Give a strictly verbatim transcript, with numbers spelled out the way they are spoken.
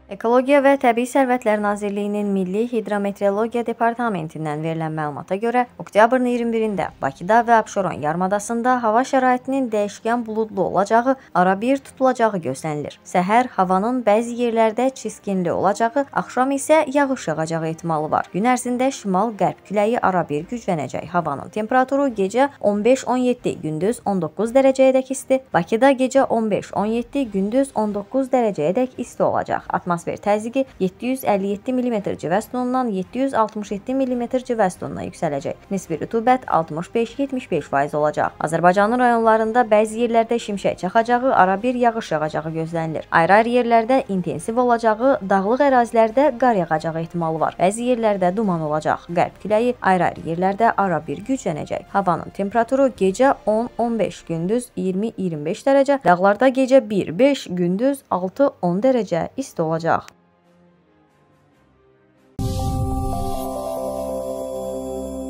Ekologiya və Təbii Sərvətlər Nazirliyinin Milli Hidrometeorologiya Departamentindən verilən məlumata görə, oktyabrın iyirmi birində Bakıda və Abşeron yarımadasında hava şəraitinin dəyişkən buludlu olacağı, arabir tutulacağı gözlənilir. Səhər havanın bəzi yerlərdə çiskinli olacağı, axşam isə yağış yağacağı ehtimalı var. Gün ərzində şimal-qərb küləyi arabir güclənəcək. Havanın temperaturu gecə on beş on yeddi, gündüz on doqquz dərəcəyədək isti. Bakıda gecə on beş on yeddi, gündüz on doqquz dərəcəyədək isti olacaq. Atmosfer təzyiqi yeddi yüz əlli yeddi millimetr civəstonundan yeddi yüz altmış yeddi millimetr civəstonuna yüksələcək. Nisbi rütubət altmış beş yetmiş beş faiz olacaq. Azərbaycanın rayonlarında bəzi yerlərdə şimşək çaxacağı, arabir yağış yağacağı gözlənilir. Ayrı-ayrı yerlərdə intensiv olacağı, dağlıq ərazilərdə qar yağacağı ehtimalı var. Bəzi yerlərdə duman olacaq. Qərb küləyi ayrı-ayrı yerlərdə arabir güclənəcək. Havanın temperaturu gecə on on beş, gündüz iyirmi iyirmi beş dərəcə, dağlarda gecə bir beş, gündüz altı on dərəcə isti olacaq.